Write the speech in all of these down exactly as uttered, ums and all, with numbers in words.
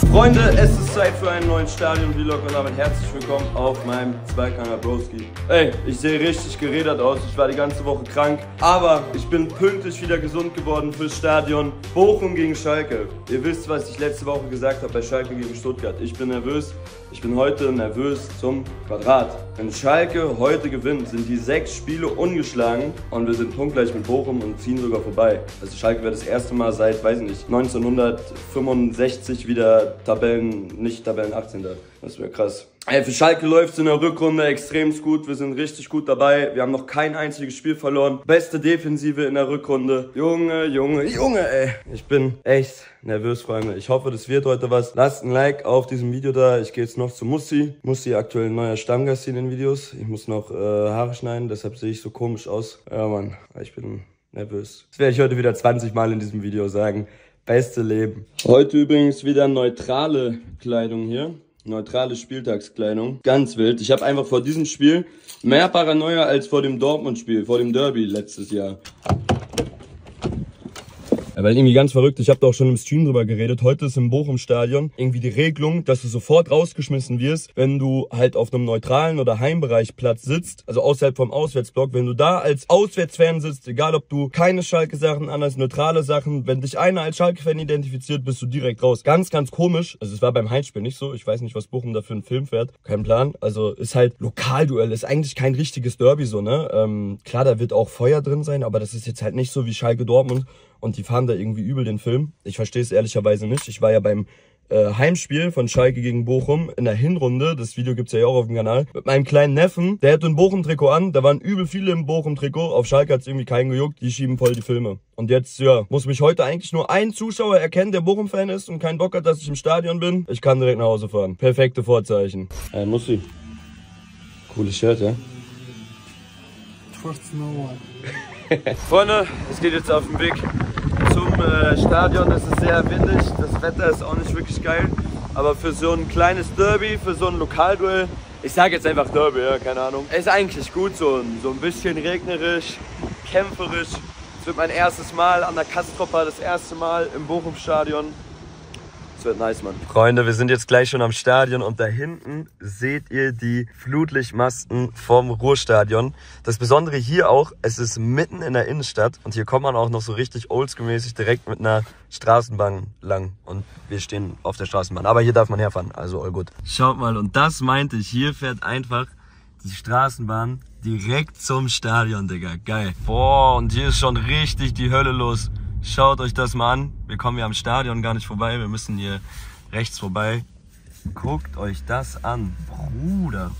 Freunde, es ist Zeit für einen neuen Stadion-Vlog und damit herzlich willkommen auf meinem Zweikanal Broski. Ey, ich sehe richtig gerädert aus, ich war die ganze Woche krank, aber ich bin pünktlich wieder gesund geworden fürs Stadion. Bochum gegen Schalke. Ihr wisst, was ich letzte Woche gesagt habe bei Schalke gegen Stuttgart. Ich bin nervös, ich bin heute nervös zum Quadrat. Wenn Schalke heute gewinnt, sind die sechs Spiele ungeschlagen und wir sind punktgleich mit Bochum und ziehen sogar vorbei. Also Schalke wird das erste Mal seit, weiß ich nicht, neunzehnhundertfünfundsechzig wieder Tabellen, nicht Tabellen achtzehnter Das wäre krass. Ey, für Schalke läuft es in der Rückrunde extrem gut. Wir sind richtig gut dabei. Wir haben noch kein einziges Spiel verloren. Beste Defensive in der Rückrunde. Junge, Junge, Junge, ey. Ich bin echt nervös, Freunde. Ich hoffe, das wird heute was. Lasst ein Like auf diesem Video da. Ich gehe jetzt noch zu Mussi. Mussi, aktuell ein neuer Stammgast hier in den Videos. Ich muss noch äh, Haare schneiden, deshalb sehe ich so komisch aus. Ja, Mann, ich bin nervös. Das werde ich heute wieder zwanzig Mal in diesem Video sagen. Beste Leben. Heute übrigens wieder neutrale Kleidung hier. Neutrale Spieltagskleidung. Ganz wild. Ich habe einfach vor diesem Spiel mehr Paranoia als vor dem Dortmund-Spiel, vor dem Derby letztes Jahr. Ja, weil irgendwie ganz verrückt, ich habe da auch schon im Stream drüber geredet, heute ist im Bochum-Stadion irgendwie die Regelung, dass du sofort rausgeschmissen wirst, wenn du halt auf einem neutralen oder Heimbereich Platz sitzt, also außerhalb vom Auswärtsblock. Wenn du da als Auswärtsfan sitzt, egal ob du keine Schalke-Sachen an als neutrale Sachen, wenn dich einer als Schalke-Fan identifiziert, bist du direkt raus. Ganz, ganz komisch. Also es war beim Heimspiel nicht so, ich weiß nicht, was Bochum da für einen Film fährt, kein Plan. Also ist halt Lokalduell, ist eigentlich kein richtiges Derby so, ne? Ähm, klar, da wird auch Feuer drin sein, aber das ist jetzt halt nicht so wie Schalke Dortmund. Und die fahren da irgendwie übel den Film. Ich verstehe es ehrlicherweise nicht. Ich war ja beim äh, Heimspiel von Schalke gegen Bochum in der Hinrunde. Das Video gibt's ja auch auf dem Kanal. Mit meinem kleinen Neffen. Der hatte ein Bochum-Trikot an. Da waren übel viele im Bochum-Trikot. Auf Schalke hat's irgendwie keinen gejuckt. Die schieben voll die Filme. Und jetzt, ja, muss mich heute eigentlich nur ein Zuschauer erkennen, der Bochum-Fan ist und keinen Bock hat, dass ich im Stadion bin. Ich kann direkt nach Hause fahren. Perfekte Vorzeichen. Äh, Mussi. Cooles Shirt, ja? Freunde, es geht jetzt auf den Weg zum äh, Stadion. Es ist sehr windig, das Wetter ist auch nicht wirklich geil. Aber für so ein kleines Derby, für so ein Lokalduell, ich sage jetzt einfach Derby, ja, keine Ahnung, ist eigentlich gut, so, so ein bisschen regnerisch, kämpferisch. Es wird mein erstes Mal an der Kastropper, das erste Mal im Bochum-Stadion. Das wird nice, Mann. Freunde, wir sind jetzt gleich schon am Stadion und da hinten seht ihr die Flutlichtmasten vom Ruhrstadion. Das Besondere hier auch, es ist mitten in der Innenstadt und hier kommt man auch noch so richtig oldschool-mäßig direkt mit einer Straßenbahn lang und wir stehen auf der Straßenbahn. Aber hier darf man herfahren, also all gut. Schaut mal, und das meinte ich, hier fährt einfach die Straßenbahn direkt zum Stadion, Digga. Geil. Boah, und hier ist schon richtig die Hölle los. Schaut euch das mal an. Wir kommen ja am Stadion gar nicht vorbei. Wir müssen hier rechts vorbei. Guckt euch das an. Bruder.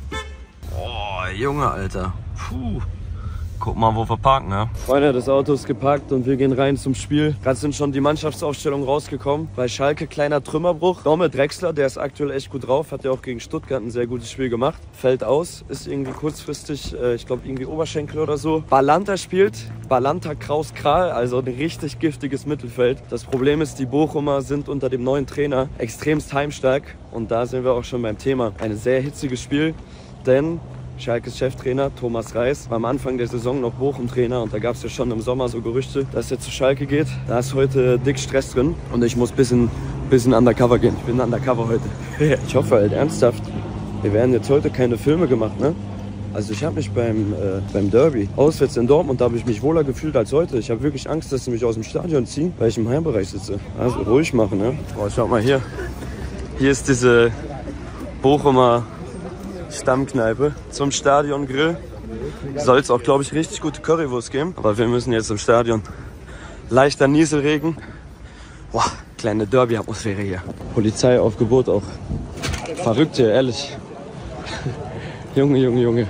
Boah, Junge, Alter. Puh. Guck mal, wo wir parken, ne? Freunde, das Auto ist geparkt und wir gehen rein zum Spiel. Gerade sind schon die Mannschaftsaufstellungen rausgekommen. Bei Schalke kleiner Trümmerbruch. Domme Drexler, der ist aktuell echt gut drauf. Hat ja auch gegen Stuttgart ein sehr gutes Spiel gemacht. Fällt aus, ist irgendwie kurzfristig, äh, ich glaube irgendwie Oberschenkel oder so. Balanta spielt. Balanta Kraus Kral, also ein richtig giftiges Mittelfeld. Das Problem ist, die Bochumer sind unter dem neuen Trainer extremst heimstark. Und da sind wir auch schon beim Thema. Ein sehr hitziges Spiel, denn Schalkes Cheftrainer Thomas Reis war am Anfang der Saison noch Bochum-Trainer und da gab es ja schon im Sommer so Gerüchte, dass er zu Schalke geht. Da ist heute dick Stress drin und ich muss ein bisschen, bisschen undercover gehen. Ich bin undercover heute. Ich hoffe halt ernsthaft, wir werden jetzt heute keine Filme gemacht, ne? Also ich habe mich beim, äh, beim Derby auswärts in Dortmund, da habe ich mich wohler gefühlt als heute. Ich habe wirklich Angst, dass sie mich aus dem Stadion ziehen, weil ich im Heimbereich sitze. Also ruhig machen, ne? Boah, schaut mal hier. Hier ist diese Bochumer Stammkneipe zum Stadiongrill. Soll es auch, glaube ich, richtig gute Currywurst geben. Aber wir müssen jetzt im Stadion. Leichter Nieselregen. Boah, kleine Derby-Atmosphäre hier. Polizeiaufgebot auch. Verrückt hier, ehrlich. Junge, Junge, Junge.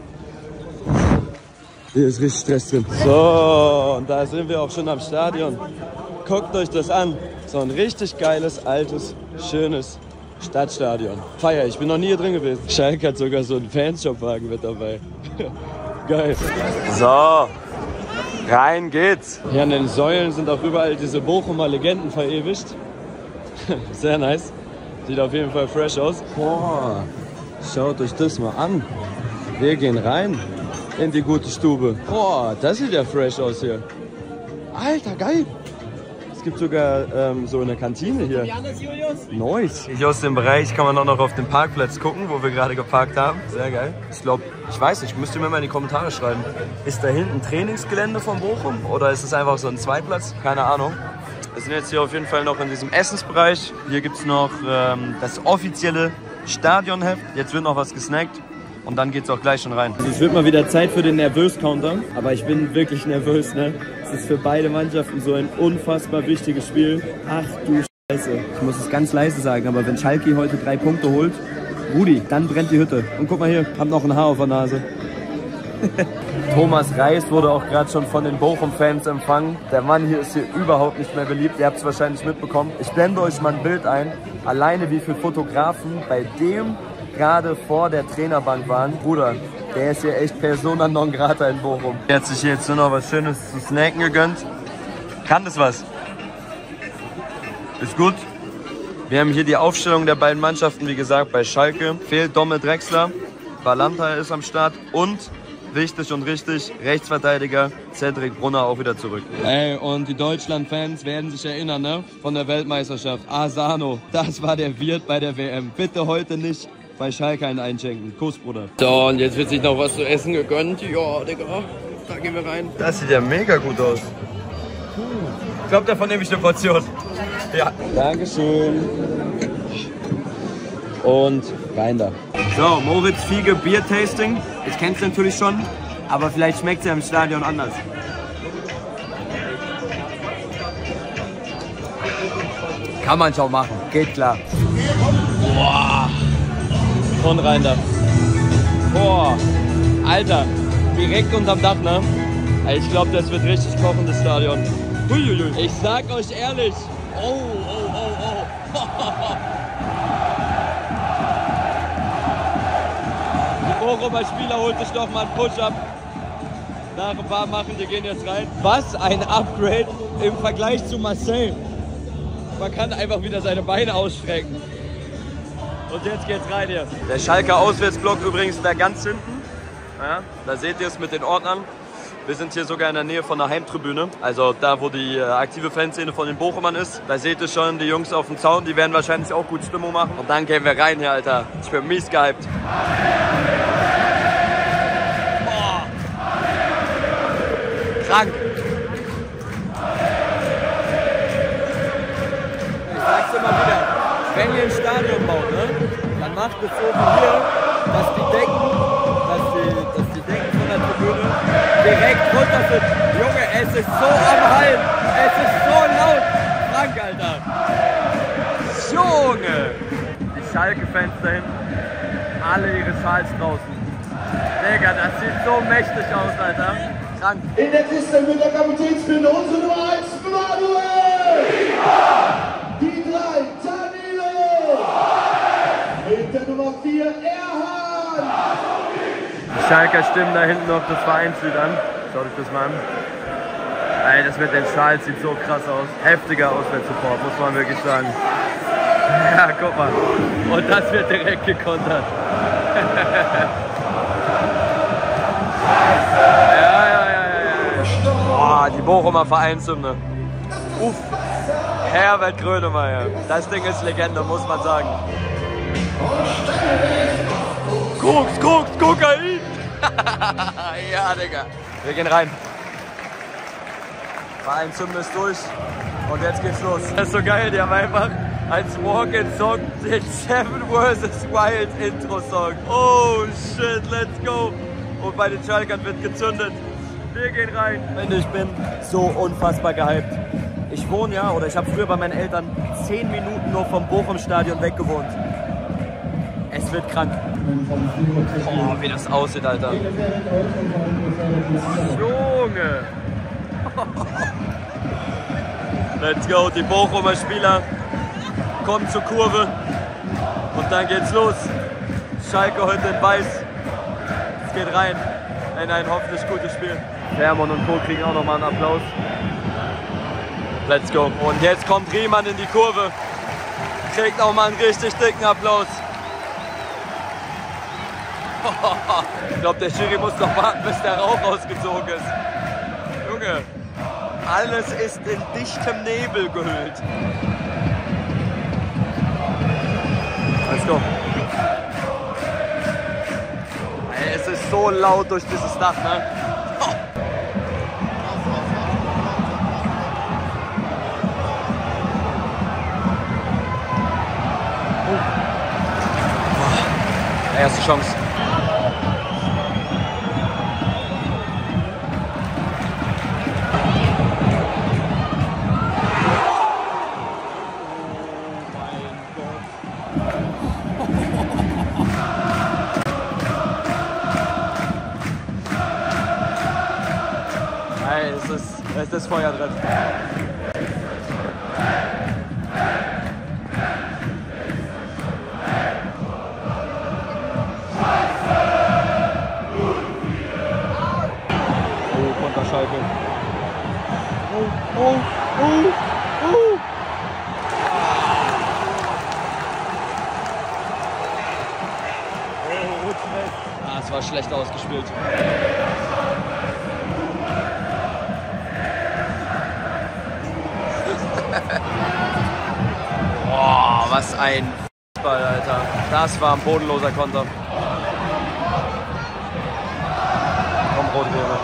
Hier ist richtig Stress drin. So, und da sind wir auch schon am Stadion. Guckt euch das an. So ein richtig geiles, altes, schönes Stadtstadion. Feier, ich bin noch nie hier drin gewesen. Schalke hat sogar so einen Fanshop-Wagen mit dabei. Geil. So, rein geht's. Hier an den Säulen sind auch überall diese Bochumer Legenden verewigt. Sehr nice. Sieht auf jeden Fall fresh aus. Boah, schaut euch das mal an. Wir gehen rein in die gute Stube. Boah, das sieht ja fresh aus hier. Alter, geil. es gibt sogar ähm, so eine Kantine hier. Nice. Hier aus dem Bereich kann man auch noch auf den Parkplatz gucken, wo wir gerade geparkt haben. Sehr geil. Ich glaube, ich weiß nicht, müsst ihr mir mal in die Kommentare schreiben. Ist da hinten Trainingsgelände von Bochum oder ist es einfach so ein Zweitplatz? Keine Ahnung. Wir sind jetzt hier auf jeden Fall noch in diesem Essensbereich. Hier gibt es noch ähm, das offizielle Stadionheft. Jetzt wird noch was gesnackt. Und dann geht's auch gleich schon rein. Also es wird mal wieder Zeit für den Nervös-Counter. Aber ich bin wirklich nervös, ne? Es ist für beide Mannschaften so ein unfassbar wichtiges Spiel. Ach du Scheiße. Ich muss es ganz leise sagen, aber wenn Schalke heute drei Punkte holt, Rudi, dann brennt die Hütte. Und guck mal hier, hab noch ein Haar auf der Nase. Thomas Reis wurde auch gerade schon von den Bochum-Fans empfangen. Der Mann hier ist hier überhaupt nicht mehr beliebt. Ihr habt es wahrscheinlich mitbekommen. Ich blende euch mal ein Bild ein. Alleine wie viele Fotografen bei dem gerade vor der Trainerbank waren. Bruder, der ist hier echt Persona non grata in Bochum. Der hat sich jetzt nur noch was Schönes zu snacken gegönnt. Kann das was? Ist gut. Wir haben hier die Aufstellung der beiden Mannschaften, wie gesagt, bei Schalke. Fehlt Domme Drexler, Balanta ist am Start und, wichtig und richtig, Rechtsverteidiger Cedric Brunner auch wieder zurück. Ey, und die Deutschland-Fans werden sich erinnern, ne? Von der Weltmeisterschaft. Asano, das war der Wirt bei der W M. Bitte heute nicht bei Schalke einen einschenken. Kuss, Bruder. So, und jetzt wird sich noch was zu essen gegönnt. Ja, Digga, da gehen wir rein. Das sieht ja mega gut aus. Ich glaube, davon nehme ich eine Portion. Ja. Dankeschön. Und rein da. So, Moritz Fiege Bier-Tasting. Ich kenne es natürlich schon, aber vielleicht schmeckt es ja im Stadion anders. Kann man schon machen, geht klar. Boah. Und rein da. Boah, Alter, direkt unterm Dach, ne? Ich glaube, das wird richtig kochen, das Stadion. Uiuiui. Ich sag euch ehrlich. Oh, oh, oh, oh. Die Bochumer Spieler holt sich doch mal einen Push-Up. Nach ein paar machen, die gehen jetzt rein. Was ein Upgrade im Vergleich zu Marseille. Man kann einfach wieder seine Beine ausstrecken. Und jetzt geht's rein hier. Der Schalker Auswärtsblock übrigens da ganz hinten. Ja, da seht ihr es mit den Ordnern. Wir sind hier sogar in der Nähe von der Heimtribüne. Also da, wo die äh, aktive Fanszene von den Bochumern ist. Da seht ihr schon die Jungs auf dem Zaun. Die werden wahrscheinlich auch gut Stimmung machen. Und dann gehen wir rein hier, Alter. Ich bin mies gehypt. Boah. Krank. Ich sag's immer wieder. Wenn ihr ein Stadion baut, ne, dann macht es so wie hier, dass die Decken, dass die, dass die Decken von der Tribüne direkt runter sind. Junge, es ist so am Hallen, es ist so laut. Krank, Alter. Junge. Die Schalke-Fans da hinten, alle ihre Schals draußen. Digga, das sieht so mächtig aus, Alter. Krank. In der Kiste mit der Kapitänsbinde unsere Nummer eins, Manuel! Die drei, mit der Nummer vier, Erhan! Die Schalker stimmen da hinten noch das Vereinslied an. Schaut euch das mal an. Ey, das mit den Schals sieht so krass aus. Heftiger Auswärtssupport, muss man wirklich sagen. Ja, guck mal. Und das wird direkt gekontert. ja, ja, ja, ja, ja. Boah, die Bochumer Vereinshymne. Uff. Herbert Grönemeyer. Das Ding ist Legende, muss man sagen. Koks, Koks, Kokain! Ja, Digga. Wir gehen rein. Vereinshymne ist durch. Und jetzt geht's los. Das ist so geil, die haben einfach als Walk-in-Song den Seven versus. Wild Intro-Song. Oh shit, let's go. Und bei den Schalkern wird gezündet. Wir gehen rein. Ich bin so unfassbar gehypt. Ich wohne ja, oder ich habe früher bei meinen Eltern zehn Minuten nur vom Bochum-Stadion weg gewohnt. Es wird krank. Oh, wie das aussieht, Alter. Junge. Let's go, die Bochumer Spieler kommen zur Kurve. Und dann geht's los. Schalke heute in Weiß. Es geht rein in ein hoffentlich gutes Spiel. Hermann und Co. kriegen auch nochmal einen Applaus. Let's go. Und jetzt kommt Riemann in die Kurve. Kriegt auch mal einen richtig dicken Applaus. Ich glaube, der Schiri muss noch warten, bis der Rauch ausgezogen ist. Junge. Alles ist in dichtem Nebel gehüllt. Let's go. Ey, es ist so laut durch dieses Dach, ne? Oh. Oh. Erste Chance. Es ist, es ist Feuer drin. Oh, Konter Schalke. Oh, oh, oh, oh. Ah, es war schlecht ausgespielt. Boah, was ein Ball, Alter. Das war ein bodenloser Konter. Komm, rot wäre.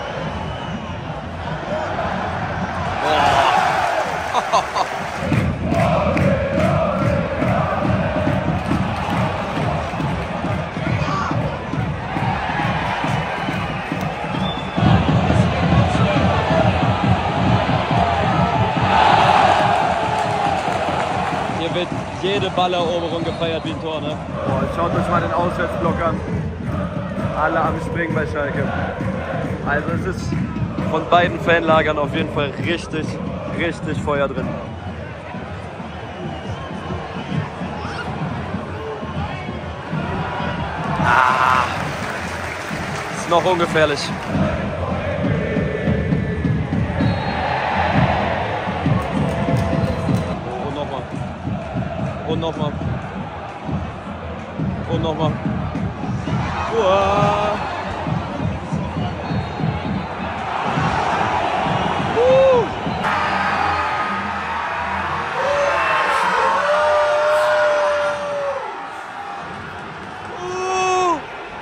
Hier wird jede Balleroberung gefeiert wie ein Tor, ne? Boah, schaut euch mal den Auswärtsblock an. Alle am Springen bei Schalke. Also es ist von beiden Fanlagern auf jeden Fall richtig, richtig Feuer drin. Ah, ist noch ungefährlich. Und nochmal. Und nochmal. Und nochmal. Uah. Uh. Uh.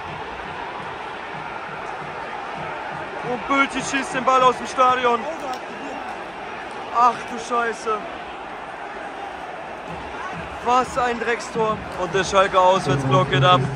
Und Bülti schießt den Ball aus dem Stadion. Ach du Scheiße. Was ein Dreckstor. Und der Schalke Auswärtsblock geht ab.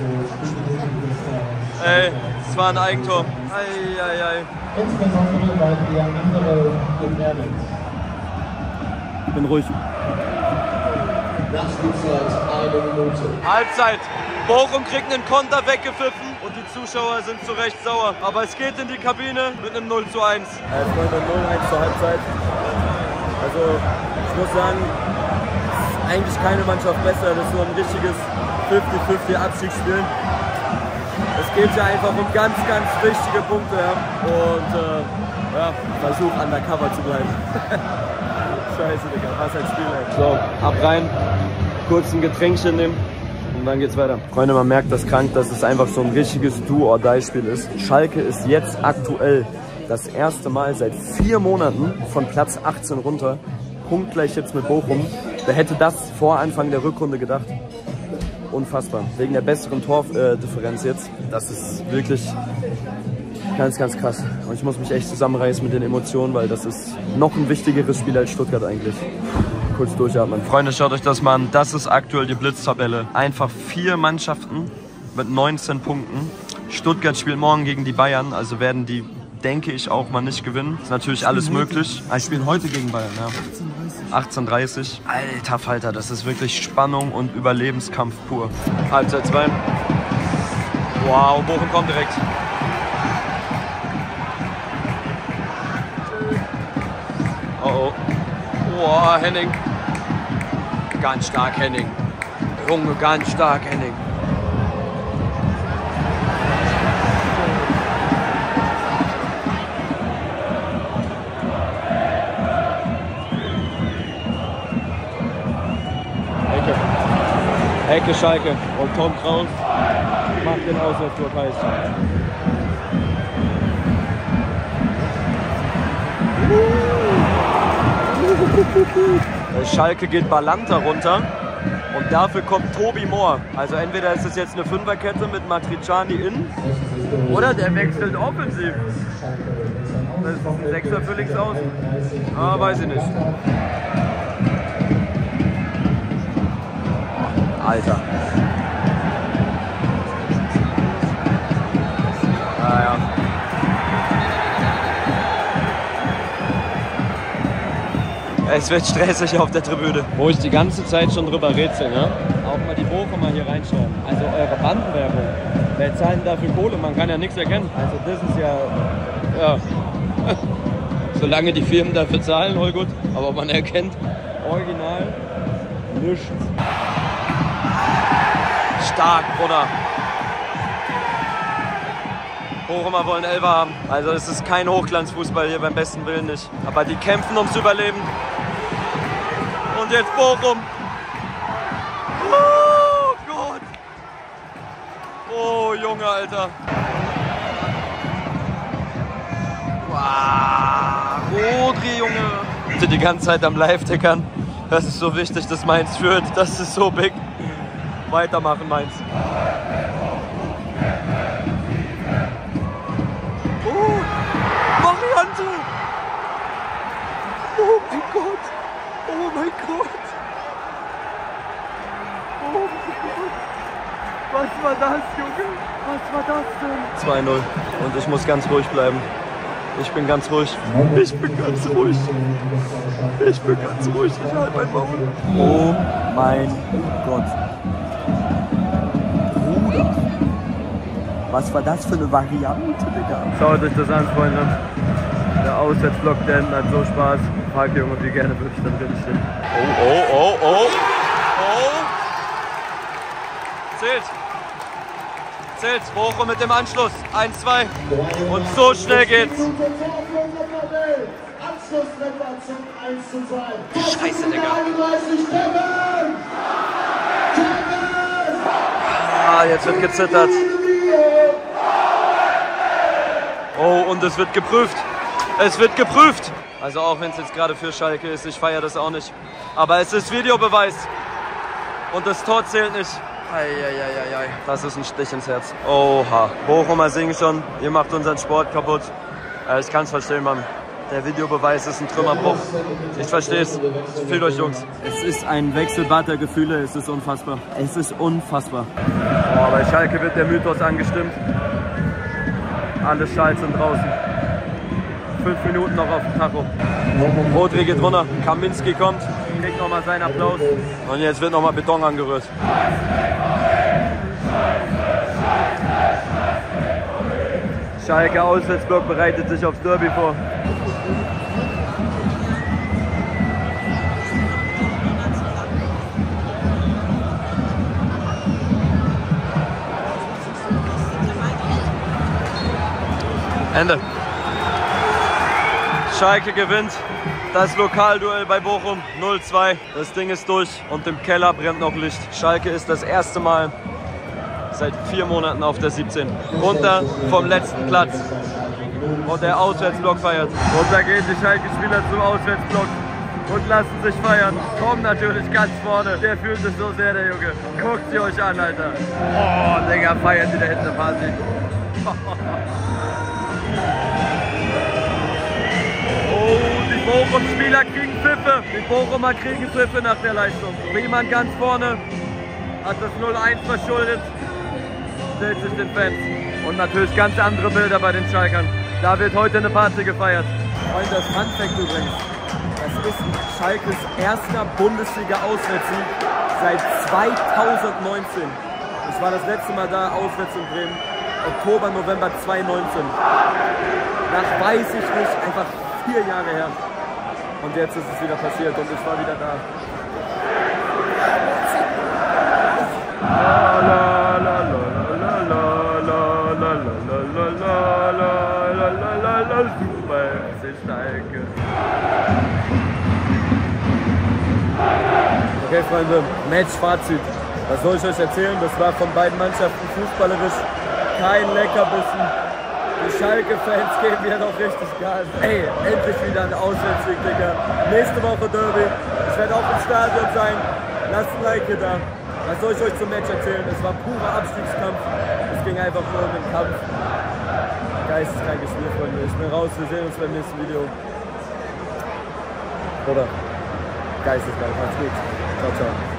Ey, es war ein Eigentor. Ei, ei, ei. Insbesondere weil wir andere gefährdet. Ich bin ruhig. Nachspielzeit eine Minute. Halbzeit. Bochum kriegt einen Konter weggepfiffen und die Zuschauer sind zu Recht sauer. Aber es geht in die Kabine mit einem null zu eins. Ja, es war null eins zur Halbzeit. Also ich muss sagen, es ist eigentlich keine Mannschaft besser. Das ist so ein richtiges fünfzig fünfzig Abstiegsspiel. Es geht ja einfach um ganz, ganz wichtige Punkte. Ja. Und äh, ja, versuch undercover zu bleiben. Scheiße, Digga, was ein Spiel, ey. So, ab rein, kurz ein Getränkchen nehmen und dann geht's weiter. Freunde, man merkt das krank, dass es einfach so ein richtiges Do-or-Die-Spiel ist. Schalke ist jetzt aktuell das erste Mal seit vier Monaten von Platz achtzehn runter. Punktgleich jetzt mit Bochum. Wer hätte das vor Anfang der Rückrunde gedacht? Unfassbar. Wegen der besseren Tordifferenz jetzt. Das ist wirklich ganz, ganz krass. Und ich muss mich echt zusammenreißen mit den Emotionen, weil das ist noch ein wichtigeres Spiel als Stuttgart eigentlich. Kurz durchatmen. Freunde, schaut euch das mal an. Das ist aktuell die Blitztabelle. Einfach vier Mannschaften mit neunzehn Punkten. Stuttgart spielt morgen gegen die Bayern, also werden die, denke ich, auch mal nicht gewinnen. Ist natürlich alles möglich. Ich spiele heute gegen Bayern, ja. achtzehn Uhr dreißig. Alter Falter, das ist wirklich Spannung und Überlebenskampf pur. Halbzeit zwei. Wow, Bochum kommt direkt. Oh oh. Wow, Henning. Ganz stark, Henning. Junge, ganz stark, Henning. Ecke Schalke und Tom Kraus macht den Auswärtstor heiß. Uh. Schalke geht Balanta runter und dafür kommt Tobi Mohr. Also entweder ist es jetzt eine Fünferkette mit Matriciani innen oder der wechselt offensiv. Das ist ein Sechser für links außen. Ah, weiß ich nicht. Alter. Ah, ja. Es wird stressig auf der Tribüne. Wo ich die ganze Zeit schon drüber rätsel, ne? Auch mal die Bochumer hier reinschauen. Also eure Bandenwerbung. Wer zahlt denn dafür Kohle? Man kann ja nichts erkennen. Also das ist ja... ja. Solange die Firmen dafür zahlen, voll gut. Aber man erkennt original nichts. Stark, Bruder. Bochumer wollen Elfer haben. Also es ist kein Hochglanzfußball hier, beim besten Willen nicht. Aber die kämpfen ums Überleben. Und jetzt Bochum. Oh Gott. Oh Junge, Alter. Wow. Rodri, Junge. Die ganze Zeit am Live-Tickern. Das ist so wichtig, dass Mainz führt. Das ist so big. Weitermachen, Mainz. Oh, Variante! Oh mein Gott! Oh mein Gott! Oh mein Gott! Was war das, Junge? Was war das denn? zwei null. Und ich muss ganz ruhig bleiben. Ich bin ganz ruhig. Ich bin ganz ruhig. Ich bin ganz ruhig. Ich halte mein Maul. Oh mein Gott. Bruder. Was war das für eine Variante, Digga? Schaut euch das an, Freunde. Der Auswärtsblock, der hat so Spaß. Frag Junge, wie gerne würde ich dann drin stehen. Oh, oh, oh, oh. Oh. Zählt. Zählt. Bochum mit dem Anschluss. eins zwei. Und so schnell geht's. Scheiße, Digga. Ah, jetzt wird gezittert. Oh, und es wird geprüft. Es wird geprüft. Also auch wenn es jetzt gerade für Schalke ist, ich feiere das auch nicht. Aber es ist Videobeweis. Und das Tor zählt nicht. Eieieiei. Das ist ein Stich ins Herz. Oha. Bochumer singen schon, ihr macht unseren Sport kaputt. Ich kann es verstehen, Mann. Der Videobeweis ist ein Trümmerbruch. Ich verstehe es. Fühlt euch, Jungs. Es ist ein Wechselbad der Gefühle. Es ist unfassbar. Es ist unfassbar. Oh, bei Schalke wird der Mythos angestimmt. Alle Schals sind draußen. Fünf Minuten noch auf dem Tacho. Rodri geht runter. Kaminski kommt. Kriegt nochmal seinen Applaus. Und jetzt wird nochmal Beton angerührt. Schalke Auswärtsblock bereitet sich aufs Derby vor. Ende. Schalke gewinnt das Lokalduell bei Bochum null zwei. Das Ding ist durch und im Keller brennt noch Licht. Schalke ist das erste Mal seit vier Monaten auf der siebzehn. Runter vom letzten Platz. Und der Auswärtsblock feiert. Und da gehen die Schalke-Spieler zum Auswärtsblock und lassen sich feiern. Kommen natürlich ganz vorne. Der fühlt sich so sehr, der Junge. Guckt sie euch an, Alter. Oh, Digga, feiert die da hinten Party. Oh, die Bochum-Spieler kriegen Pfiffe. Die Bochumer kriegen Pfiffe nach der Leistung. Riemann ganz vorne hat das null eins verschuldet. Stellt sich den Fans. Und natürlich ganz andere Bilder bei den Schalkern. Da wird heute eine Party gefeiert. Und das Funfact übrigens. Das ist Schalkes erster Bundesliga-Auswärtssieg seit zweitausendneunzehn. Das war das letzte Mal da, auswärts in Bremen. Oktober, November zweitausendneunzehn. Das weiß ich nicht, einfach vier Jahre her. Und jetzt ist es wieder passiert und ich war wieder da. La, la, la, la, la, la, la, la, la, la, la, super, Schalke. Okay, Freunde, Match-Fazit. Was soll ich euch erzählen? Das war von beiden Mannschaften fußballerisch kein Leckerbissen. Die Schalke-Fans geben mir noch richtig Gas. Ey, endlich wieder ein Auswärtssieg, Digga. Nächste Woche Derby. Ich werde auch im Stadion sein. Lasst ein Like hier da. Was soll ich euch zum Match erzählen? Es war purer Abstiegskampf. Es ging einfach nur um den Kampf. Geisteskrankes Spiel, Freunde. Ich bin raus. Wir sehen uns beim nächsten Video. Oder? Geisteskrank. Macht's gut. Ciao, ciao.